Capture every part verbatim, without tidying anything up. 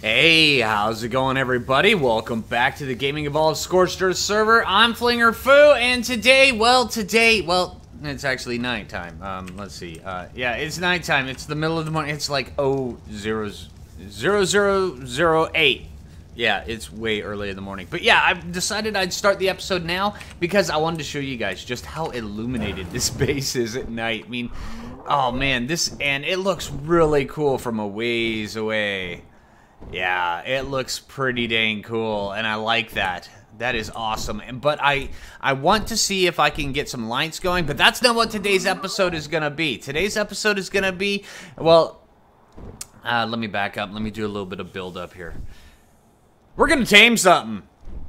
Hey, how's it going, everybody? Welcome back to the Gaming Evolved Scorched Earth server. I'm Flinger Foo, and today, well, today, well, it's actually nighttime. Um, let's see. Uh, yeah, it's nighttime. It's the middle of the morning. It's like oh zero zero zero zero eight. Yeah, it's way early in the morning. But yeah, I've decided I'd start the episode now because I wanted to show you guys just how illuminated this base is at night. I mean, oh man, this, and it looks really cool from a ways away. Yeah, it looks pretty dang cool, and I like that. That is awesome. But I I want to see if I can get some lights going, but that's not what today's episode is going to be. Today's episode is going to be, well, uh, let me back up. Let me do a little bit of build up here. We're going to tame something.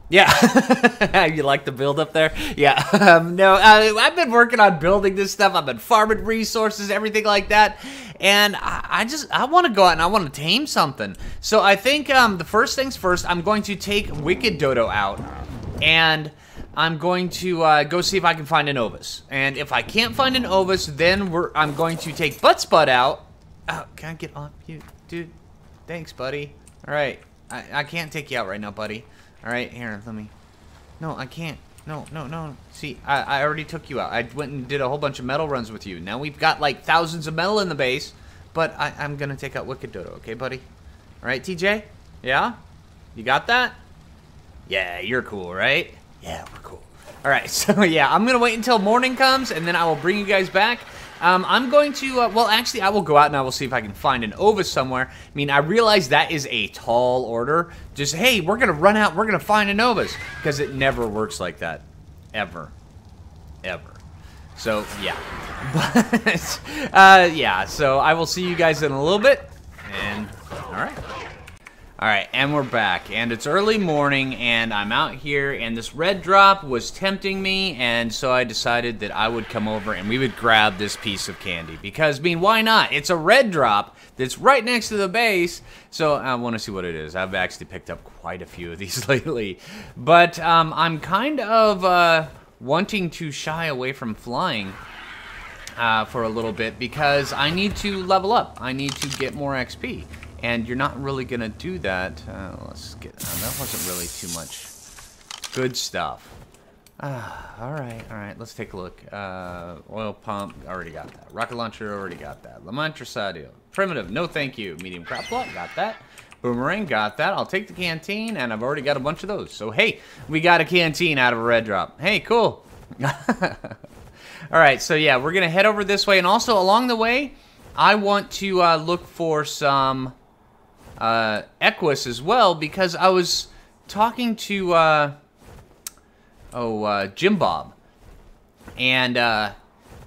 Yeah. You like the build up there? Yeah. Um, no, uh, I've been working on building this stuff. I've been farming resources, everything like that. And I, I just, I want to go out and I want to tame something. So I think um, the first things first, I'm going to take Wicked Dodo out. And I'm going to uh, go see if I can find an Ovis. And if I can't find an Ovis, then we're, I'm going to take Buttspud out. Oh, can I get on you? Dude, thanks, buddy. All right. I, I can't take you out right now, buddy. All right, here, let me. No, I can't. No, no, no. See, I, I already took you out. I went and did a whole bunch of metal runs with you. Now we've got like thousands of metal in the base, but I, I'm gonna take out Wicked Dodo, okay, buddy? All right, T J? Yeah? You got that? Yeah, you're cool, right? Yeah, we're cool. All right, so yeah, I'm gonna wait until morning comes, and then I will bring you guys back. Um, I'm going to, uh, well, actually, I will go out and I will see if I can find an Ovis somewhere. I mean, I realize that is a tall order. Just, hey, we're going to run out, we're going to find an Ovis. Because it never works like that. Ever. Ever. So, yeah. But, uh, yeah, so I will see you guys in a little bit. And, all right. All right, and we're back, and it's early morning, and I'm out here, and this red drop was tempting me, and so I decided that I would come over and we would grab this piece of candy, because, I mean, why not? It's a red drop that's right next to the base, so I want to see what it is. I've actually picked up quite a few of these lately, but um, I'm kind of uh, wanting to shy away from flying uh, for a little bit, because I need to level up. I need to get more X P. And you're not really gonna do that. Uh, let's get. Uh, that wasn't really too much good stuff. Ah, all right, all right. Let's take a look. Uh, oil pump, already got that. Rocket launcher, already got that. Lamantrasadio, primitive, no thank you. Medium crop plot, got that. Boomerang, got that. I'll take the canteen, and I've already got a bunch of those. So hey, we got a canteen out of a red drop. Hey, cool. All right, so yeah, we're gonna head over this way, and also along the way, I want to uh, look for some. Uh, Equus as well, because I was talking to uh, oh uh, Jim Bob, and uh,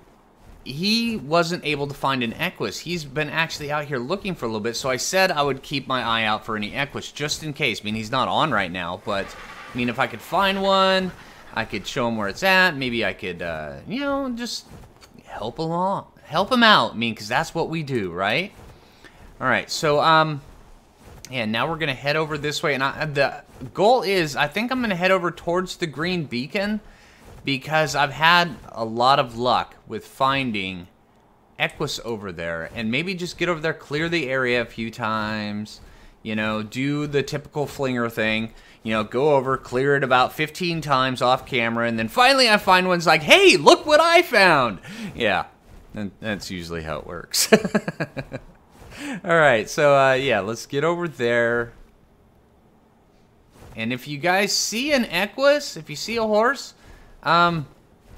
he wasn't able to find an Equus. He's been actually out here looking for a little bit, so I said I would keep my eye out for any Equus just in case. I mean, he's not on right now, but I mean, if I could find one, I could show him where it's at. Maybe I could, uh, you know, just help along, help him out. I mean, because that's what we do, right? All right, so um. And now we're going to head over this way. And I, the goal is, I think I'm going to head over towards the green beacon. Because I've had a lot of luck with finding Equus over there. And maybe just get over there, clear the area a few times. You know, do the typical Flinger thing. You know, go over, clear it about fifteen times off camera. And then finally I find one's like, hey, look what I found. Yeah, and that's usually how it works. Alright, so, uh, yeah, let's get over there. And if you guys see an Equus, if you see a horse, um,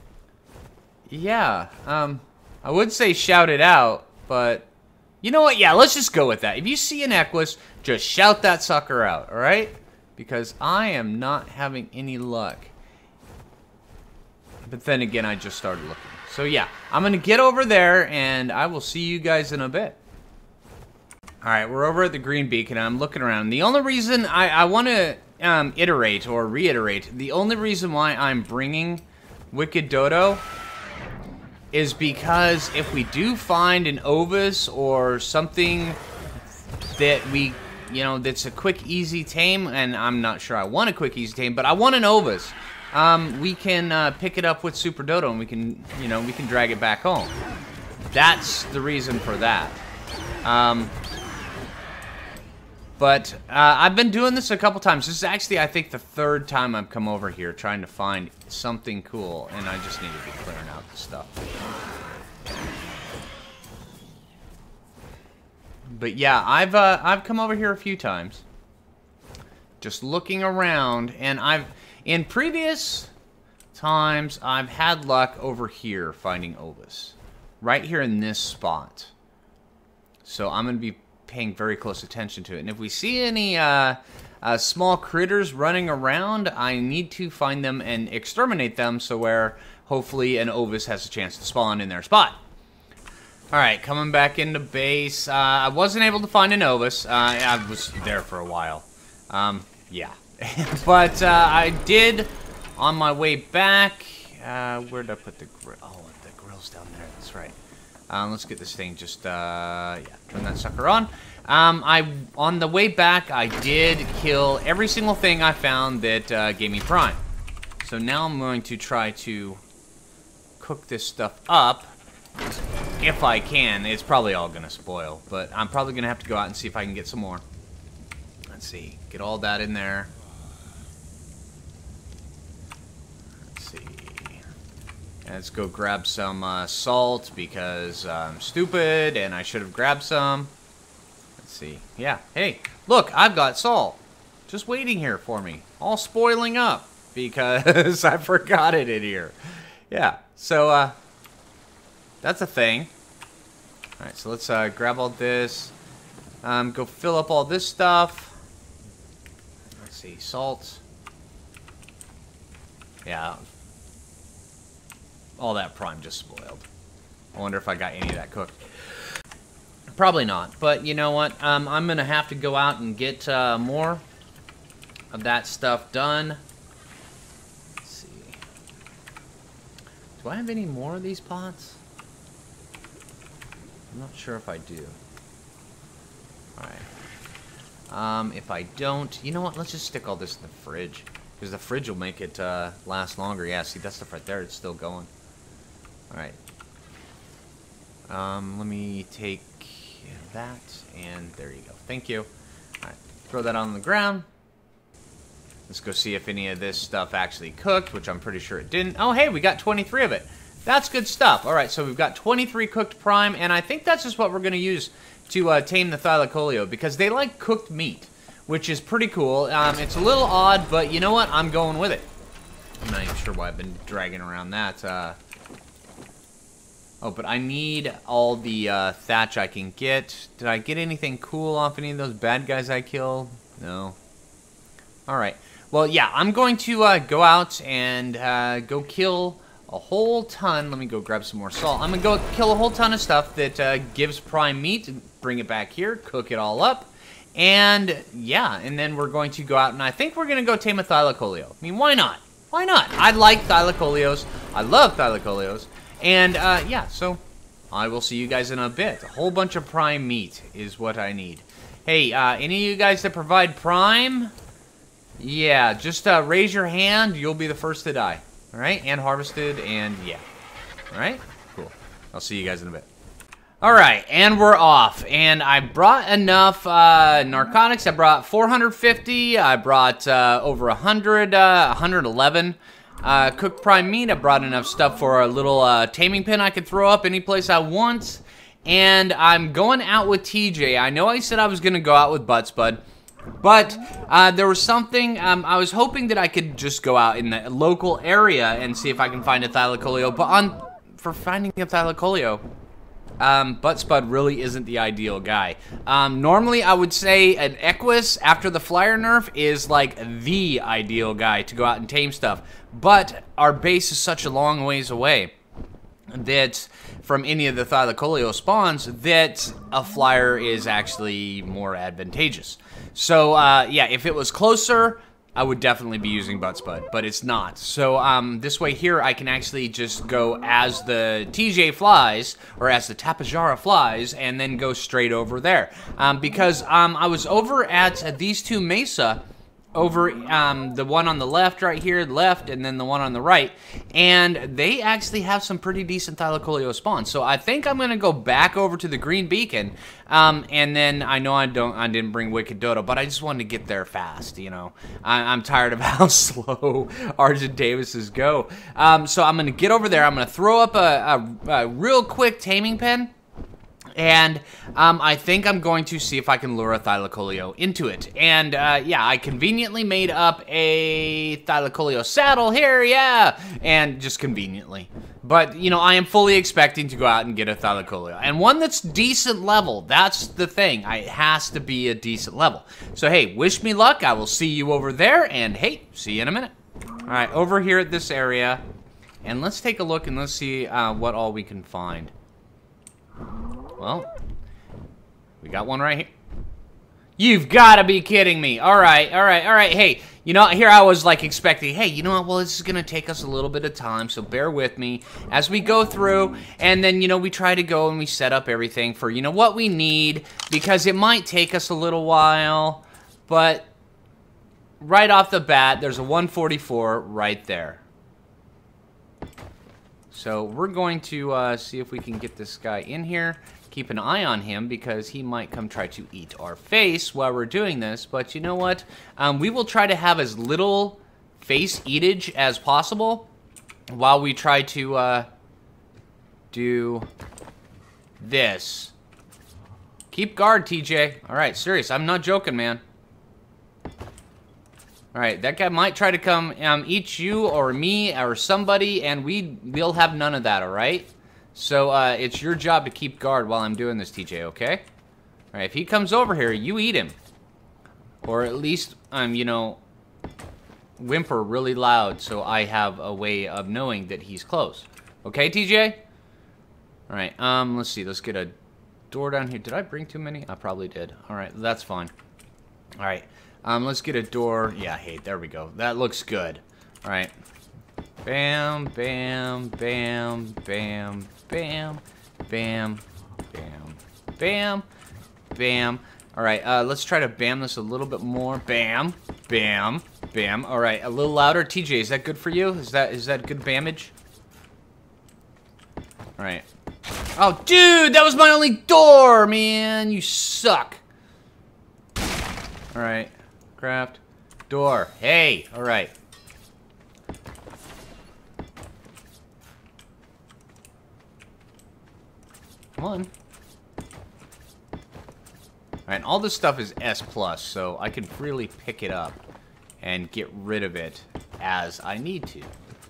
yeah, um, I would say shout it out, but, you know what, yeah, let's just go with that. If you see an Equus, just shout that sucker out, alright? Because I am not having any luck. But then again, I just started looking. So, yeah, I'm gonna get over there, and I will see you guys in a bit. Alright, we're over at the green beacon, and I'm looking around. The only reason I, I want to um, iterate or reiterate, the only reason why I'm bringing Wicked Dodo is because if we do find an Ovis or something that we, you know, that's a quick, easy tame, and I'm not sure I want a quick, easy tame, but I want an Ovis, um, we can uh, pick it up with Super Dodo, and we can, you know, we can drag it back home. That's the reason for that. Um... But uh, I've been doing this a couple times. This is actually, I think, the third time I've come over here trying to find something cool, and I just need to be clearing out the stuff. But yeah, I've uh, I've come over here a few times, just looking around, and I've in previous times I've had luck over here finding Obus, right here in this spot. So I'm gonna be paying very close attention to it, and if we see any uh, uh, small critters running around, I need to find them and exterminate them, so where hopefully an Obus has a chance to spawn in their spot. Alright, coming back into base. Uh, I wasn't able to find an Obus. Uh, I was there for a while. Um, yeah. But uh, I did, on my way back, uh, where did I put the grill? Oh, the grill's down there, that's right. Um, let's get this thing just, uh, yeah, turn that sucker on. Um, I, on the way back, I did kill every single thing I found that uh, gave me Prime. So now I'm going to try to cook this stuff up, if I can. It's probably all going to spoil, but I'm probably going to have to go out and see if I can get some more. Let's see, get all that in there. Let's go grab some uh, salt because uh, I'm stupid and I should have grabbed some. Let's see. Yeah. Hey, look, I've got salt. Just waiting here for me. All spoiling up because I forgot it in here. Yeah. So, uh, that's a thing. Alright, so let's uh, grab all this. Um, go fill up all this stuff. Let's see. Salt. Yeah. All that Prime just spoiled. I wonder if I got any of that cooked. Probably not, but you know what? Um, I'm gonna have to go out and get uh, more of that stuff done. Let's see. Do I have any more of these pots? I'm not sure if I do. Alright. Um, if I don't, you know what? Let's just stick all this in the fridge. Because the fridge will make it uh, last longer. Yeah, see, that stuff right there, it's still going. Alright. Um, let me take that, and there you go. Thank you. Alright, throw that on the ground. Let's go see if any of this stuff actually cooked, which I'm pretty sure it didn't. Oh, hey, we got twenty-three of it. That's good stuff. Alright, so we've got twenty-three cooked Prime, and I think that's just what we're going to use to uh, tame the Thylacoleo, because they like cooked meat, which is pretty cool. Um, it's a little odd, but you know what? I'm going with it. I'm not even sure why I've been dragging around that. Uh, oh, but I need all the uh, thatch I can get. Did I get anything cool off any of those bad guys I killed? No. Alright. Well, yeah, I'm going to uh, go out and uh, go kill a whole ton. Let me go grab some more salt. I'm going to go kill a whole ton of stuff that uh, gives Prime meat. Bring it back here. Cook it all up. And, yeah, and then we're going to go out, and I think we're going to go tame a Thylacoleo. I mean, why not? Why not? I like Thylacoleos. I love Thylacoleos. And, uh, yeah, so I will see you guys in a bit. A whole bunch of Prime meat is what I need. Hey, uh, any of you guys that provide Prime? Yeah, just uh, raise your hand. You'll be the first to die. All right? And harvested, and yeah. All right? Cool. I'll see you guys in a bit. Alright, and we're off, and I brought enough uh, narcotics. I brought four hundred fifty, I brought uh, over one hundred, uh, one hundred eleven uh, cooked Prime meat. I brought enough stuff for a little uh, taming pin I could throw up any place I want, and I'm going out with T J. I know I said I was going to go out with Buttsbud, but uh, there was something, um, I was hoping that I could just go out in the local area and see if I can find a Thylacoleo, but on for finding a Thylacoleo, Um, Buttsbud really isn't the ideal guy. Um, normally, I would say an Equus after the Flyer nerf is like the ideal guy to go out and tame stuff. But our base is such a long ways away that from any of the Thylacoleo spawns that a Flyer is actually more advantageous. So, uh, yeah, if it was closer, I would definitely be using Buttsbud, but it's not. So um, this way here, I can actually just go as the T J flies, or as the Tapejara flies, and then go straight over there. Um, because um, I was over at uh, these two Mesa over um, the one on the left right here, left, and then the one on the right. And they actually have some pretty decent Thylacoleo spawns. So I think I'm going to go back over to the Green Beacon. Um, and then I know I don't, I didn't bring Wicked Dodo, but I just wanted to get there fast, you know. I, I'm tired of how slow Argent Davis's go. Um, so I'm going to get over there. I'm going to throw up a, a, a real quick taming pen. And um, I think I'm going to see if I can lure a Thylacoleo into it. And uh, yeah, I conveniently made up a Thylacoleo saddle here, yeah, and just conveniently. But, you know, I am fully expecting to go out and get a Thylacoleo. And one that's decent level, that's the thing. I, it has to be a decent level. So, hey, wish me luck. I will see you over there, and hey, see you in a minute. All right, over here at this area, and let's take a look and let's see uh, what all we can find. Well, we got one right here. You've got to be kidding me. All right, all right, all right. Hey, you know, here I was like expecting, hey, you know what? Well, this is going to take us a little bit of time, so bear with me as we go through. And then, you know, we try to go and we set up everything for, you know, what we need, because it might take us a little while. But right off the bat, there's a one forty-four right there. So we're going to uh, see if we can get this guy in here. Keep an eye on him because he might come try to eat our face while we're doing this. But you know what? Um, we will try to have as little face eatage as possible while we try to uh, do this. Keep guard, T J. All right, serious. I'm not joking, man. All right, that guy might try to come um, eat you or me or somebody, and we, we'll have none of that, all right? So uh, it's your job to keep guard while I'm doing this, T J, okay? All right, if he comes over here, you eat him. Or at least, um, you know, whimper really loud so I have a way of knowing that he's close. Okay, T J? All right, um, let's see. Let's get a door down here. Did I bring too many? I probably did. All right, that's fine. All right. Um, let's get a door. Yeah, hey, there we go. That looks good. All right. Bam, bam, bam, bam, bam, bam, bam, bam, bam. All right, uh, let's try to bam this a little bit more. Bam, bam, bam. All right, a little louder. T J, is that good for you? Is that is that good damage? All right. Oh, dude, that was my only door, man. You suck. All right. Craft. Door. Hey. All right. Come on. All right, and all this stuff is S plus, so I can freely pick it up and get rid of it as I need to.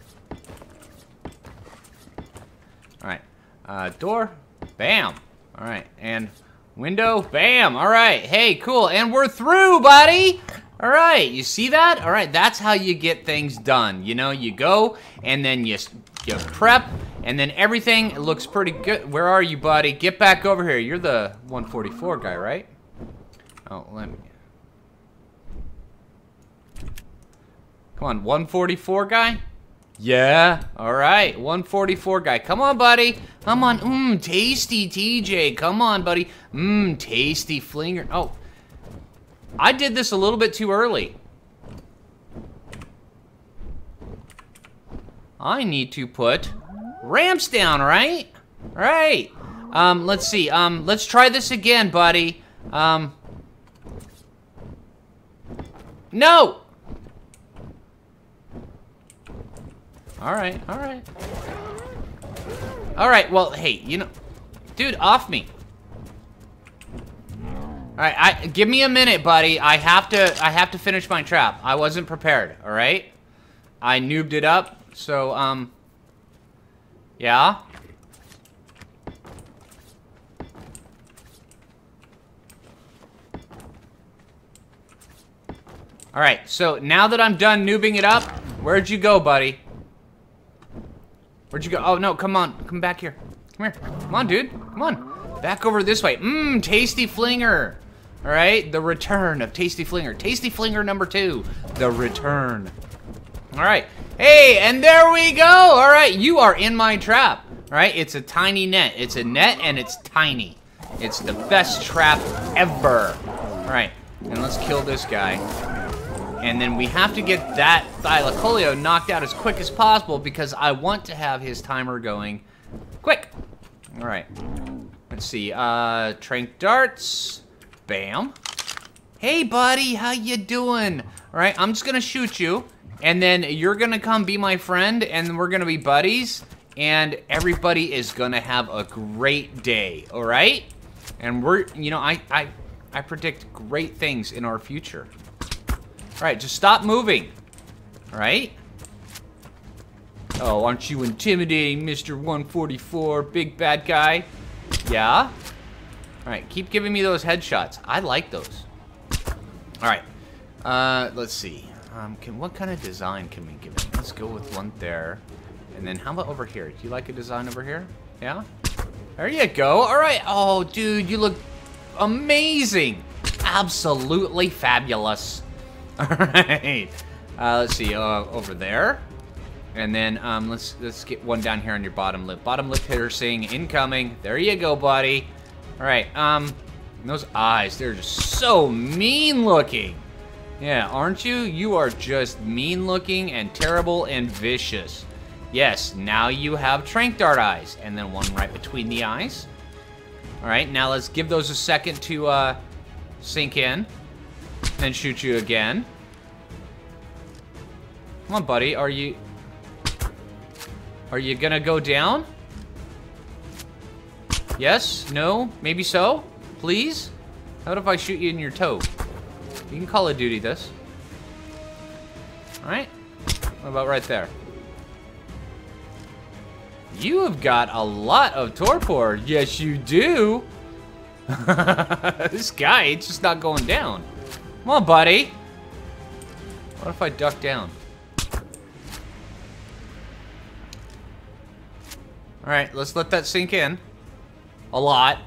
All right. Uh, door. Bam. All right. And window. Bam. All right. Hey, cool. And we're through, buddy. All right. You see that? All right. That's how you get things done. You know, you go and then you, you prep and then everything looks pretty good. Where are you, buddy? Get back over here. You're the one forty-four guy, right? Oh, let me. Come on, one forty-four guy? Yeah. All right, one forty-four guy. Come on, buddy. Come on. Mmm, tasty T J. Come on, buddy. Mmm, tasty Flinger. Oh, I did this a little bit too early. I need to put ramps down, right? All right. Um, let's see. Um, let's try this again, buddy. Um, no. All right, all right. All right, well, hey, you know, dude, off me. All right, I give me a minute, buddy. I have to I have to finish my trap. I wasn't prepared, all right? I noobed it up. So, um yeah. All right, so now that I'm done noobing it up, where'd you go, buddy? Where'd you go? Oh, no, come on. Come back here. Come here. Come on, dude. Come on. Back over this way. Mmm, Tasty Flinger. All right, the return of Tasty Flinger. Tasty Flinger number two, the return. All right. Hey, and there we go. All right, you are in my trap. All right, it's a tiny net. It's a net, and it's tiny. It's the best trap ever. All right, and let's kill this guy. And then we have to get that Thylacoleo knocked out as quick as possible because I want to have his timer going quick. All right. Let's see. Uh, Trank Darts. Bam. Hey, buddy. How you doing? All right. I'm just going to shoot you. And then you're going to come be my friend. And we're going to be buddies. And everybody is going to have a great day. All right? And we're, you know, I, I, I predict great things in our future. All right. Just stop moving. All right? Oh, aren't you intimidating, Mister one forty-four, big bad guy? Yeah? Alright, keep giving me those headshots. I like those. Alright. Uh, let's see. Um, can what kind of design can we give him? Let's go with one there. And then how about over here? Do you like a design over here? Yeah? There you go. Alright. Oh, dude, you look amazing. Absolutely fabulous. Alright. Uh, let's see. Uh, over there. And then um, let's let's get one down here on your bottom lip. Bottom lip piercing incoming. There you go, buddy. All right. Um, those eyes, they're just so mean looking. Yeah, aren't you? You are just mean looking and terrible and vicious. Yes. Now you have Trank Dart eyes, and then one right between the eyes. All right. Now let's give those a second to uh, sink in, then shoot you again. Come on, buddy. Are you? Are you gonna go down? Yes? No? Maybe so? Please? How about if I shoot you in your toe? You can Call of Duty this. Alright. What about right there? You have got a lot of torpor. Yes, you do. This guy, it's just not going down. Come on, buddy. What if I duck down? All right, let's let that sink in. A lot.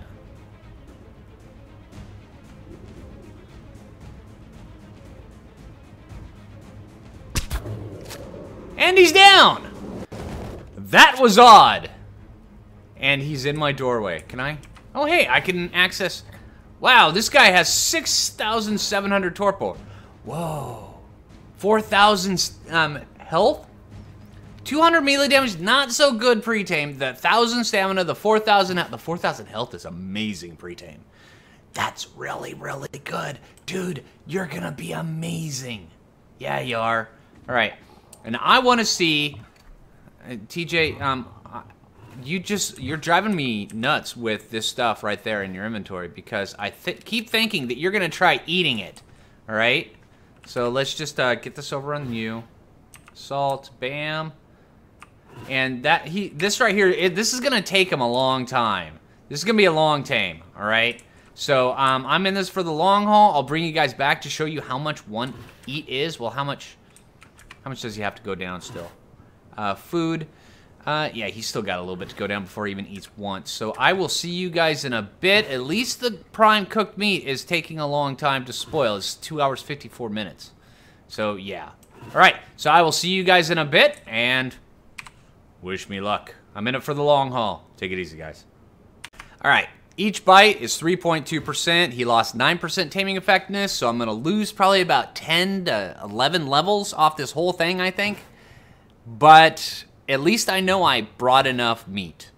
And he's down! That was odd. And he's in my doorway. Can I? Oh, hey, I can access... Wow, this guy has six thousand seven hundred torpor. Whoa. four thousand um, health? two hundred melee damage, not so good pre-tame. The one thousand stamina, the four thousand, the four thousand health is amazing pre-tame. That's really, really good. Dude, you're gonna be amazing. Yeah, you are. All right, and I want to see, uh, T J, um, you just, you're driving me nuts with this stuff right there in your inventory because I th keep thinking that you're gonna try eating it, all right? So let's just uh, get this over on you. Salt, bam. And that he, this right here, it, this is gonna take him a long time. This is gonna be a long tame, all right? So um, I'm in this for the long haul. I'll bring you guys back to show you how much one eat is. Well, how much? How much does he have to go down still? Uh, food. Uh, yeah, he's still got a little bit to go down before he even eats once. So I will see you guys in a bit. At least the prime cooked meat is taking a long time to spoil. It's two hours fifty-four minutes. So yeah. All right. So I will see you guys in a bit and. Wish me luck. I'm in it for the long haul. Take it easy, guys. All right. Each bite is three point two percent. He lost nine percent taming effectiveness, so I'm going to lose probably about ten to eleven levels off this whole thing, I think. But at least I know I brought enough meat.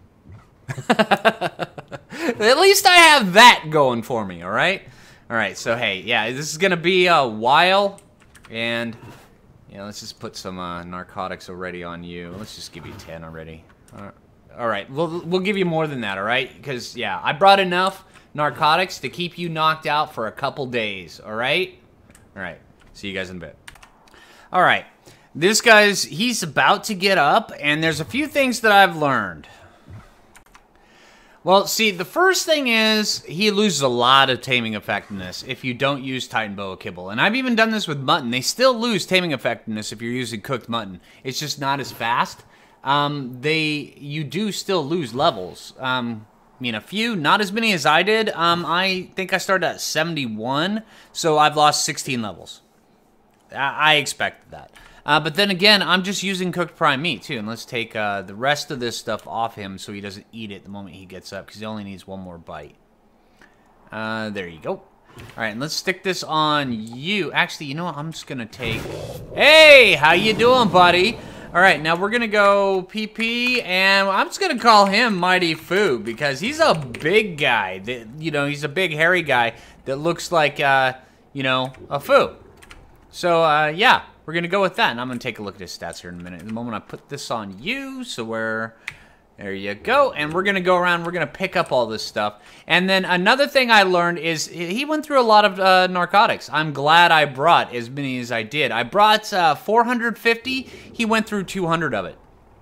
At least I have that going for me, all right? All right, so hey, yeah, this is going to be a while, and... Yeah, let's just put some uh, narcotics already on you. Let's just give you ten already. Uh, all right, we'll, we'll give you more than that, all right? Because, yeah, I brought enough narcotics to keep you knocked out for a couple days, all right? All right, see you guys in a bit. All right, this guy's, he's about to get up, and there's a few things that I've learned. Well, see, the first thing is he loses a lot of taming effectiveness if you don't use Titan Boa Kibble. And I've even done this with mutton. They still lose taming effectiveness if you're using cooked mutton. It's just not as fast. Um, they, you do still lose levels. Um, I mean, a few, not as many as I did. Um, I think I started at seventy-one, so I've lost sixteen levels. I, I expected that. Uh, but then again, I'm just using cooked prime meat, too. And let's take uh, the rest of this stuff off him so he doesn't eat it the moment he gets up, because he only needs one more bite. Uh, there you go. All right, and let's stick this on you. Actually, you know what? I'm just gonna take... Hey, how you doing, buddy? All right, now we're gonna go P P, and I'm just gonna call him Mighty Fu because he's a big guy. That, you know, he's a big hairy guy that looks like, uh, you know, a Fu. So, uh, yeah, we're gonna go with that, and I'm gonna take a look at his stats here in a minute. The moment I put this on you, so we're... There you go, and we're gonna go around, we're gonna pick up all this stuff. And then another thing I learned is he went through a lot of uh, narcotics. I'm glad I brought as many as I did. I brought uh, four hundred fifty, he went through two hundred of it.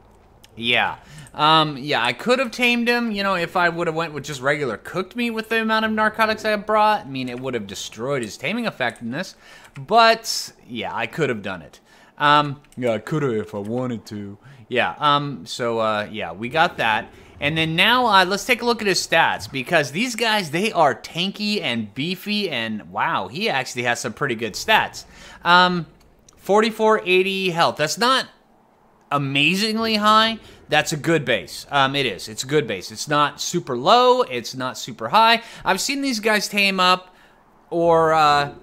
Yeah, um, yeah, I could have tamed him, you know, if I would have went with just regular cooked meat with the amount of narcotics I brought. I mean, it would have destroyed his taming effectiveness, but yeah, I could have done it. Um, yeah, I could have if I wanted to. Yeah, um, so, uh, yeah, we got that. And then now, uh, let's take a look at his stats, because these guys, they are tanky and beefy, and wow, he actually has some pretty good stats. Um, forty-four eighty health. That's not amazingly high. That's a good base. Um, it is. It's a good base. It's not super low. It's not super high. I've seen these guys tame up or, uh,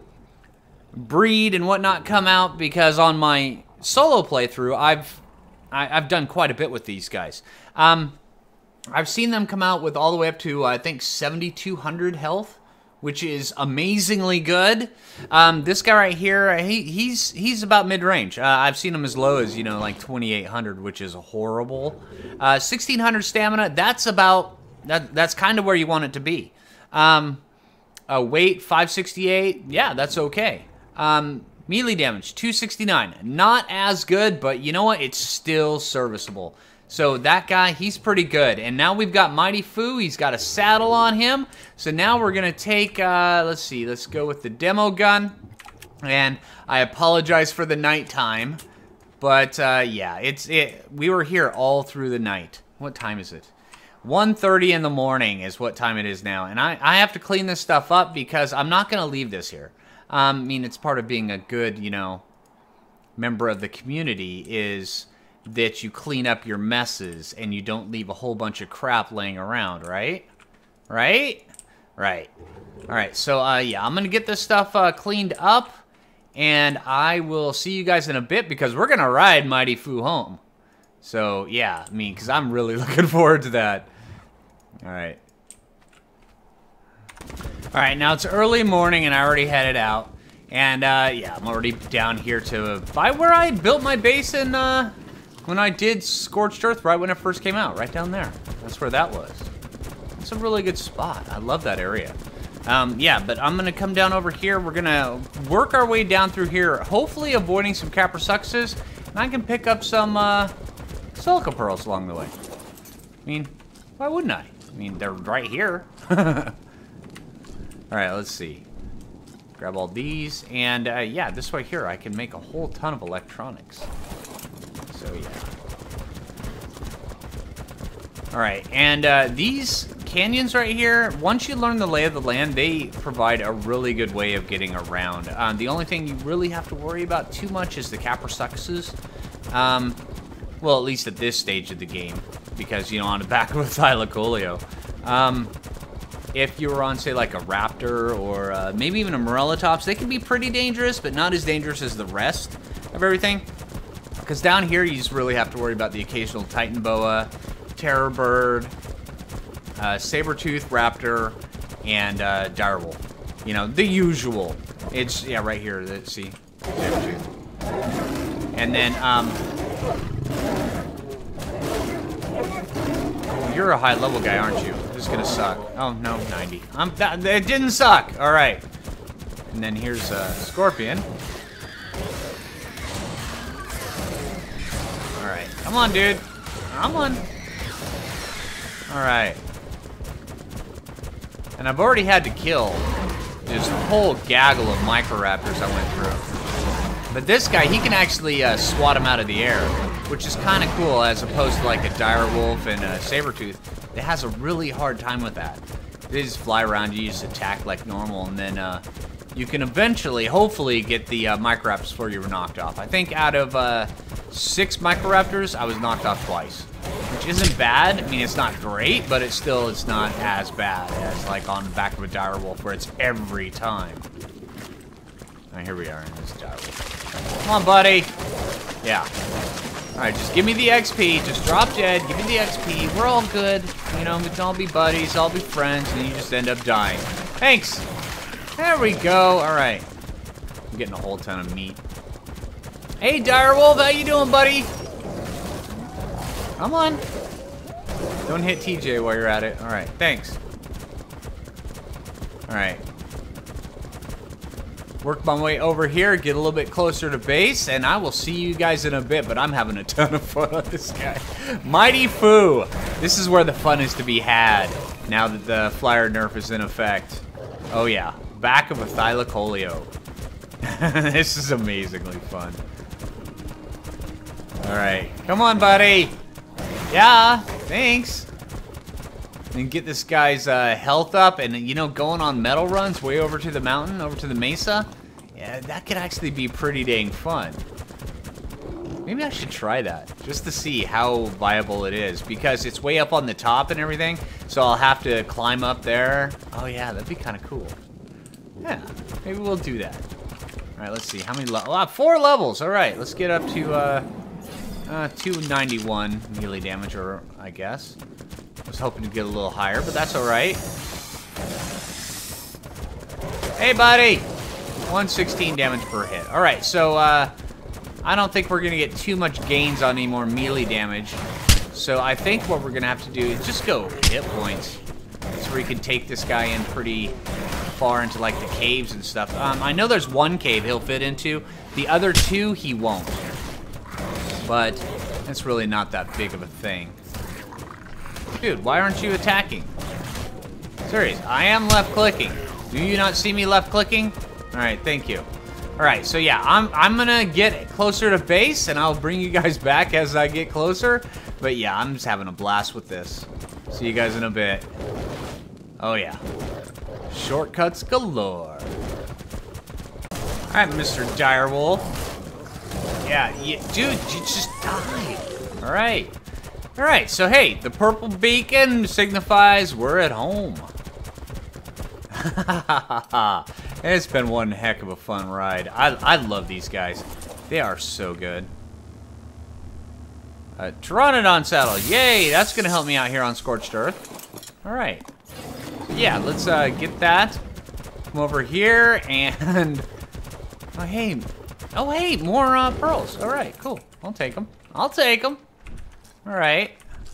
breed and whatnot come out, because on my solo playthrough, I've... I, I've done quite a bit with these guys. Um, I've seen them come out with all the way up to, uh, I think, seventy-two hundred health, which is amazingly good. Um, this guy right here, he, he's he's about mid-range. Uh, I've seen him as low as, you know, like twenty-eight hundred, which is horrible. Uh, sixteen hundred stamina, that's about, that that's kind of where you want it to be. Um, uh, weight, five sixty-eight, yeah, that's okay. Um... Melee damage, two sixty-nine. Not as good, but you know what? It's still serviceable. So that guy, he's pretty good. And now we've got Mighty Fu. He's got a saddle on him. So now we're going to take, uh, let's see, let's go with the demo gun. And I apologize for the nighttime. But, uh, yeah, it's it. We were here all through the night. What time is it? one thirty in the morning is what time it is now. And I, I have to clean this stuff up because I'm not going to leave this here. Um, I mean, it's part of being a good, you know, member of the community is that you clean up your messes and you don't leave a whole bunch of crap laying around, right? Right? Right. All right, so, uh, yeah, I'm going to get this stuff uh, cleaned up, and I will see you guys in a bit because we're going to ride Mighty Fu home. So, yeah, I mean, because I'm really looking forward to that. All right. All right, now it's early morning and I already headed out. And, uh, yeah, I'm already down here to by where I built my base in, uh, when I did Scorched Earth, right when it first came out, right down there. That's where that was. It's a really good spot. I love that area. Um, yeah, but I'm going to come down over here. We're going to work our way down through here, hopefully avoiding some Caprosuxes, and I can pick up some, uh, Silica Pearls along the way. I mean, why wouldn't I? I mean, they're right here. All right, let's see. Grab all these, and uh, yeah, this way here, I can make a whole ton of electronics. So yeah. All right, and uh, these canyons right here, once you learn the lay of the land, they provide a really good way of getting around. Um, the only thing you really have to worry about too much is the Caprosuxes. Um, well, at least at this stage of the game, because, you know, on the back of a Thylacoleo. Um... If you were on, say, like a Raptor or uh, maybe even a Morellatops, they can be pretty dangerous, but not as dangerous as the rest of everything. Because down here, you just really have to worry about the occasional Titan Boa, Terror Bird, uh, Saber-tooth Raptor, and uh, Direwolf. You know, the usual. It's, yeah, right here. See? Saber-tooth. And then, um... you're a high-level guy, aren't you? This is gonna suck. Oh, no, ninety. I'm, that, it didn't suck! Alright. And then here's uh, Scorpion. Alright. Come on, dude. Come on. Alright. And I've already had to kill just a whole gaggle of Microraptors I went through. But this guy, he can actually uh, swat him out of the air, which is kind of cool as opposed to like a Direwolf and a Saber-tooth. It has a really hard time with that. They just fly around, you just attack like normal, and then uh, you can eventually, hopefully, get the uh, Microraptors before you were knocked off. I think out of uh, six Microraptors, I was knocked off twice. which isn't bad. I mean, it's not great, but it's still, it's not as bad as like on the back of a dire wolf where it's every time. All right, here we are in this dire wolf. Come on, buddy. Yeah. All right, just give me the X P. Just drop dead. Give me the X P. We're all good. You know, we can all be buddies, all be friends, and you just end up dying. Thanks. There we go. All right. I'm getting a whole ton of meat. Hey, direwolf, how you doing, buddy? Come on. Don't hit T J while you're at it. All right, thanks. All right. Work my way over here, get a little bit closer to base, and I will see you guys in a bit, but I'm having a ton of fun on this guy. Mighty Fu. This is where the fun is to be had now that the flyer nerf is in effect. Oh yeah, back of a Thylacoleo. This is amazingly fun. All right, come on, buddy. Yeah, thanks. And get this guy's uh, health up, and you know, going on metal runs way over to the mountain, over to the mesa, yeah, that could actually be pretty dang fun. Maybe I should try that, just to see how viable it is, because it's way up on the top and everything, so I'll have to climb up there. Oh yeah, that'd be kind of cool. Yeah, maybe we'll do that. All right, let's see, how many levels? Oh, four levels, all right, let's get up to uh, uh, two ninety-one melee damage, or I guess. I was hoping to get a little higher, but that's all right. Hey, buddy! one sixteen damage per hit. All right, so uh, I don't think we're going to get too much gains on any more melee damage. So I think what we're going to have to do is just go hit points. So we can take this guy in pretty far into, like, the caves and stuff. Um, I know there's one cave he'll fit into. The other two, he won't. But it's really not that big of a thing. Dude, why aren't you attacking? Serious, I am left clicking. Do you not see me left clicking? All right, thank you. All right, so yeah, I'm I'm gonna get closer to base, and I'll bring you guys back as I get closer. But yeah, I'm just having a blast with this. See you guys in a bit. Oh yeah, shortcuts galore. All right, Mister Direwolf. Yeah, yeah, dude, you just died. All right. All right, so hey, the purple beacon signifies we're at home. It's been one heck of a fun ride. I, I love these guys. They are so good. Uh, Pteranodon saddle, yay! That's gonna help me out here on Scorched Earth. All right, yeah, let's uh, get that. Come over here and oh hey, oh hey, more uh, pearls. All right, cool. I'll take them. I'll take them. All right.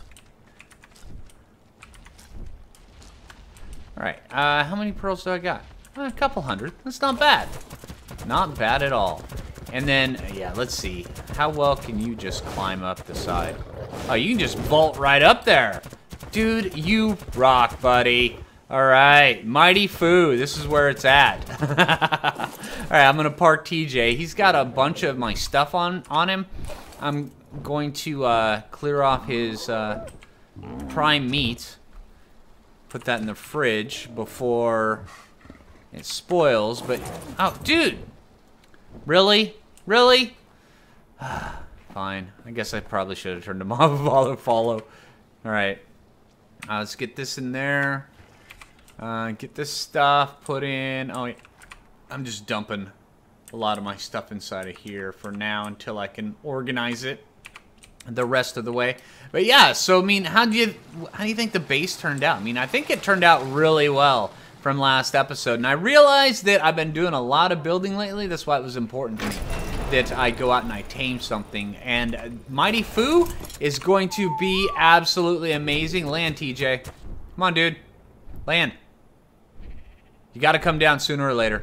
All right. Uh, how many pearls do I got? Uh, a couple hundred. That's not bad. Not bad at all. And then, yeah, let's see. How well can you just climb up the side? Oh, you can just vault right up there. Dude, you rock, buddy. All right. Mighty Fu. This is where it's at. All right, I'm going to park T J. He's got a bunch of my stuff on, on him. I'm going to uh, clear off his uh, prime meat, put that in the fridge before it spoils, but oh dude, really really fine, I guess I probably should have turned him off of auto follow. All right, uh, let's get this in there, uh, get this stuff put in. Oh, I'm just dumping a lot of my stuff inside of here for now until I can organize it the rest of the way. But yeah, so I mean, how do you how do you think the base turned out? I mean, I think it turned out really well from last episode, and I realized that I've been doing a lot of building lately. That's why it was important to me that I go out and I tame something, and Mighty Fu is going to be absolutely amazing. Land, T J. Come on, dude. Land. You gotta come down sooner or later.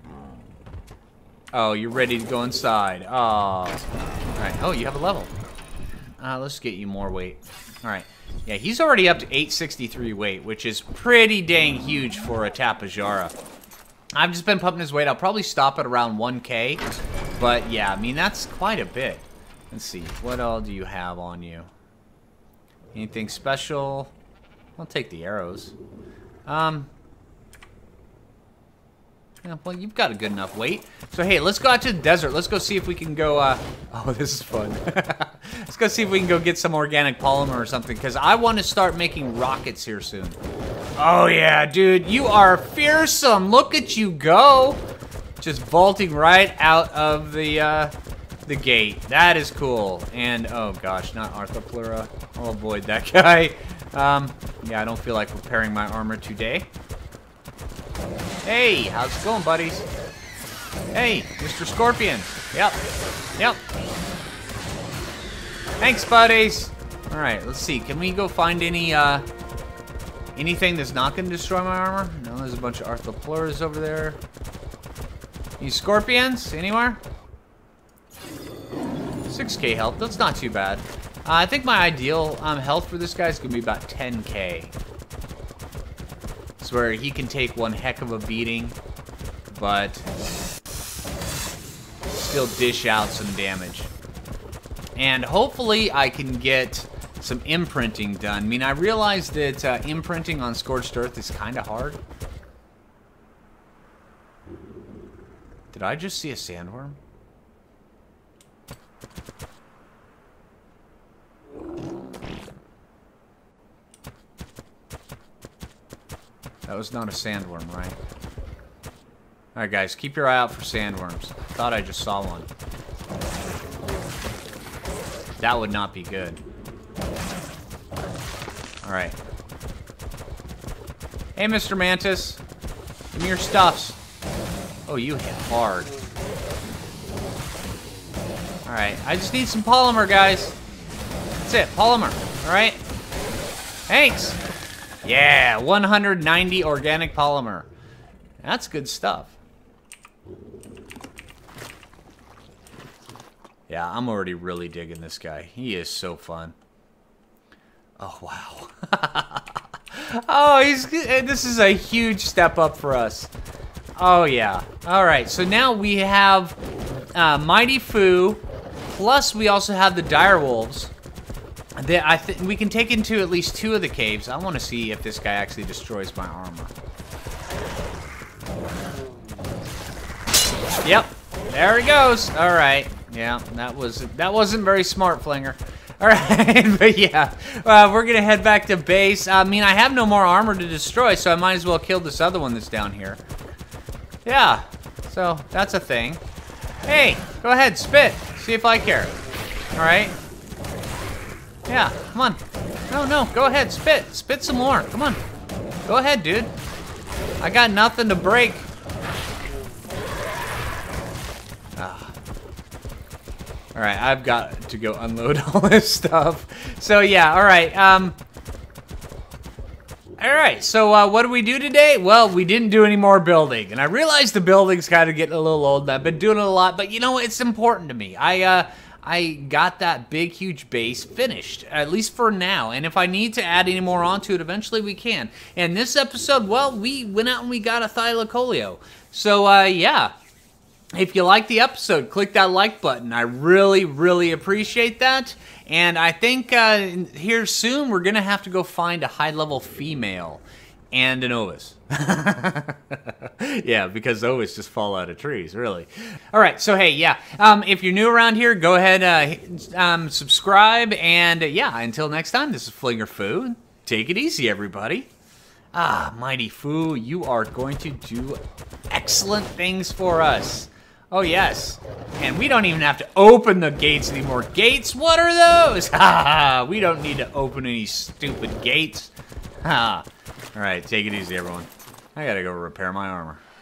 Oh, you're ready to go inside. Oh. All right. Oh, you have a level. Uh, let's get you more weight. All right. Yeah, he's already up to eight sixty-three weight, which is pretty dang huge for a Tapejara. I've just been pumping his weight. I'll probably stop at around one K. But yeah, I mean, that's quite a bit. Let's see. What all do you have on you? Anything special? I'll take the arrows. Um. Yeah, well, you've got a good enough weight. So, hey, let's go out to the desert. Let's go see if we can go, uh... Oh, this is fun. Let's go see if we can go get some organic polymer or something, because I want to start making rockets here soon. Oh, yeah, dude. You are fearsome. Look at you go. Just vaulting right out of the, uh... the gate. That is cool. And, oh, gosh, not Arthropleura. I'll avoid that guy. Um, yeah, I don't feel like repairing my armor today. Hey, how's it going, buddies? Hey, Mister Scorpion. Yep. Yep. Thanks, buddies. All right, let's see. Can we go find any, uh, anything that's not going to destroy my armor? No, there's a bunch of Arthropleuras over there. Any scorpions? Anywhere? six K health. That's not too bad. Uh, I think my ideal um, health for this guy is going to be about ten K. It's where he can take one heck of a beating, but still dish out some damage. And hopefully I can get some imprinting done. I mean, I realize that uh, imprinting on Scorched Earth is kind of hard. Did I just see a sandworm? That was not a sandworm, right? Alright, guys, keep your eye out for sandworms. Thought I just saw one. That would not be good. Alright. Hey, Mister Mantis. Give me your stuffs. Oh, you hit hard. Alright, I just need some polymer, guys. That's it, polymer. Alright? Thanks! Yeah, one hundred ninety organic polymer. That's good stuff. Yeah, I'm already really digging this guy. He is so fun. Oh, wow. Oh, he's this is a huge step up for us. Oh, yeah. All right, so now we have uh, Mighty Fu, plus we also have the direwolves. That I think we can take into at least two of the caves. I want to see if this guy actually destroys my armor. Yep, there he goes. All right, yeah, that was that wasn't very smart, Flinger. All right, but yeah, uh, we're gonna head back to base. I mean, I have no more armor to destroy, so I might as well kill this other one that's down here. Yeah, so that's a thing. Hey, go ahead, spit. See if I care. All right. Yeah, come on. No, no, go ahead, spit. Spit some more, come on. Go ahead, dude. I got nothing to break. Ah. All right, I've got to go unload all this stuff. So yeah, all right. Um, all right, so uh, what do we do today? Well, we didn't do any more building. And I realized the building's kind of getting a little old. And I've been doing it a lot, but you know, it's important to me. I, uh, I got that big, huge base finished, at least for now. And if I need to add any more onto it, eventually we can. And this episode, well, we went out and we got a Thylacoleo. So, uh, yeah. If you like the episode, click that like button. I really, really appreciate that. And I think uh, here soon, we're going to have to go find a high-level female and an Ovis. Yeah, because Ovis just fall out of trees, really. All right, so hey, yeah, um, if you're new around here, go ahead, uh, um, subscribe, and uh, yeah, until next time, this is Flinger Fu. Take it easy, everybody. Ah, Mighty Fu, you are going to do excellent things for us. Oh, yes. And we don't even have to open the gates anymore. Gates? What are those? Ha! We don't need to open any stupid gates. Ha! All right, take it easy, everyone. I gotta go repair my armor.